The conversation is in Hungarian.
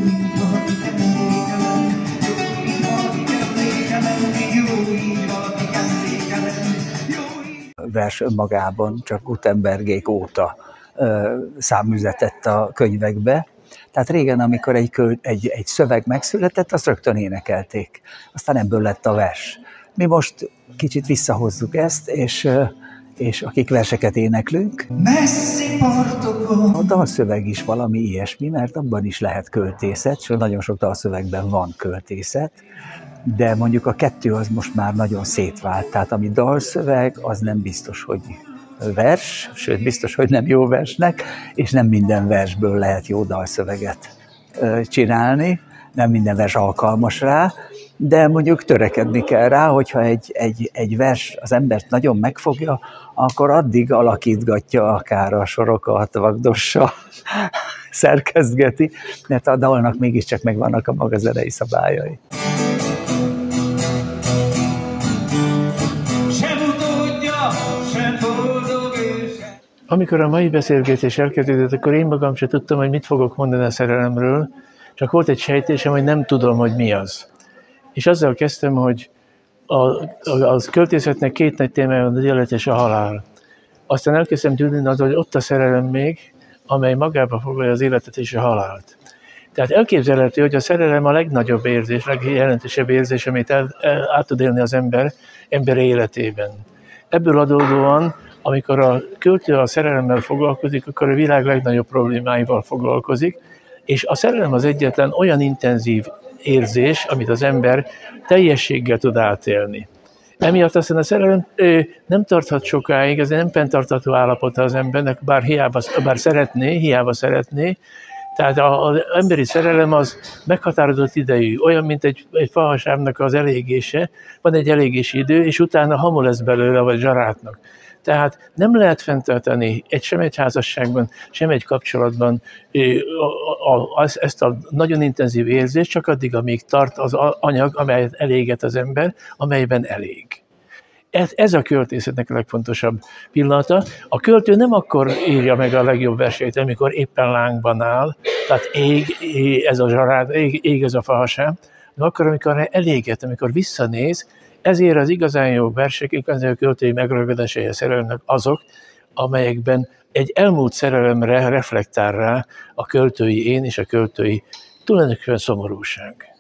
Vers önmagában csak Gutenbergék óta számüzetett a könyvekbe. Tehát régen, amikor egy szöveg megszületett, azt rögtön énekelték. Aztán ebből lett a vers. Mi most kicsit visszahozzuk ezt, és akik verseket éneklünk, messzi partokon. A dalszöveg is valami ilyesmi, mert abban is lehet költészet, és nagyon sok dalszövegben van költészet, de mondjuk a kettő az most már nagyon szétvált. Tehát ami dalszöveg, az nem biztos, hogy vers, sőt biztos, hogy nem jó versnek, és nem minden versből lehet jó dalszöveget csinálni, nem minden vers alkalmas rá, de mondjuk törekedni kell rá, hogyha egy vers az embert nagyon megfogja, akkor addig alakítgatja akár a sorokat, vagdossa, szerkesztgeti, mert a dalnak mégiscsak megvannak a maga zenei szabályai. Amikor a mai beszélgetés elkezdődött, akkor én magam sem tudtam, hogy mit fogok mondani a szerelemről, csak volt egy sejtésem, hogy nem tudom, hogy mi az. És azzal kezdtem, hogy a költészetnek két nagy témája van, az élet és a halál. Aztán elkezdtem tűnni az, hogy ott a szerelem még, amely magába foglalja az életet és a halált. Tehát elképzelhető, hogy a szerelem a legnagyobb érzés, legjelentősebb érzés, amit át tud élni az ember életében. Ebből adódóan, amikor a költő a szerelemmel foglalkozik, akkor a világ legnagyobb problémáival foglalkozik, és a szerelem az egyetlen olyan intenzív érzés, amit az ember teljességgel tud átélni. Emiatt aztán a szerelem nem tarthat sokáig, ez nem fenntartható állapota az embernek, bár hiába szeretné. Tehát az emberi szerelem az meghatározott idejű, olyan, mint egy fahasábnak az elégése, van egy elégési idő, és utána hamu lesz belőle, vagy zsarátnak. Tehát nem lehet fenntartani sem egy házasságban, sem egy kapcsolatban ezt a nagyon intenzív érzést, csak addig, amíg tart az anyag, amelyet eléget az ember, amelyben elég. Ez a költészetnek a legfontosabb pillanata. A költő nem akkor írja meg a legjobb verseit, amikor éppen lángban áll, tehát ég ez a zsarád, ég ez a fahasáb, de akkor, amikor eléget, amikor visszanéz, ezért az igazán jó versek, igazán a költői megragadásai a szerelemnek azok, amelyekben egy elmúlt szerelemre reflektál rá a költői én és a költői tulajdonképpen szomorúság.